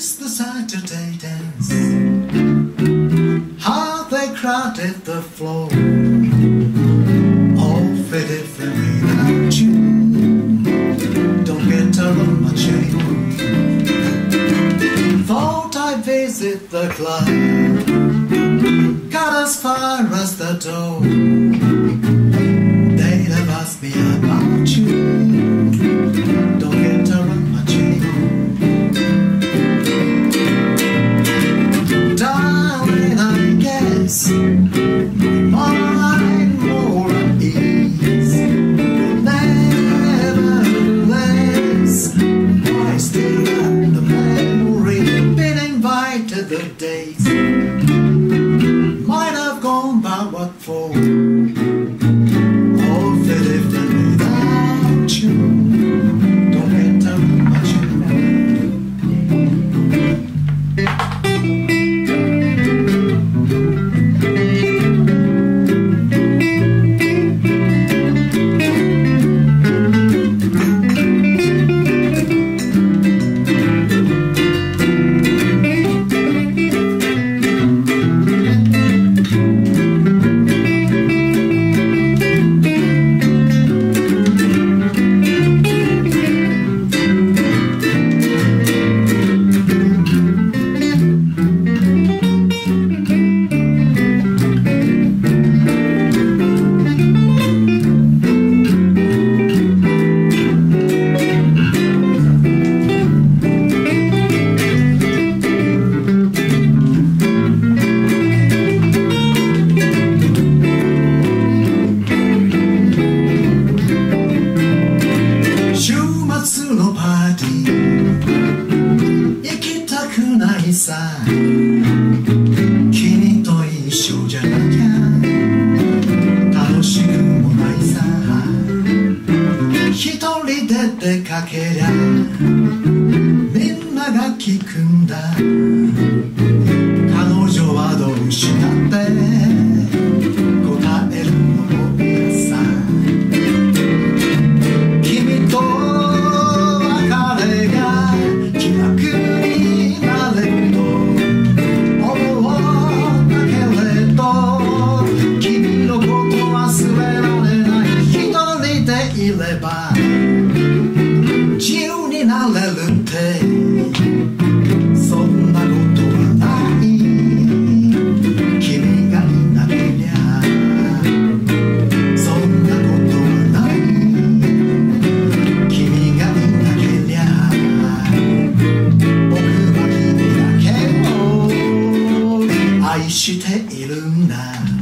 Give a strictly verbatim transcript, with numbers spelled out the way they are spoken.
missed the Saturday dance. How they crowded the floor, all fitted for without you. Don't get around much anymore. Thought I'd visit the club, got as far as the door. They'd have asked me about you. Don't get around much anymore. Darling, I guess mine more at ease. Nevertheless, why still got the memory? Been invited the days. Might have gone, but what for? All fit if without you. Don't get around much anymore.君と一緒じゃなきゃ楽しくもないさ。一人で出かけりゃみんなが聞くんだ。彼女はどうしたって答えるのも嫌さ。君と別れが気楽になれるといれば自由になれるってそんなことはない。君がいなけりゃそんなことはない。君がいなけりゃ僕は君だけを愛しているんだ。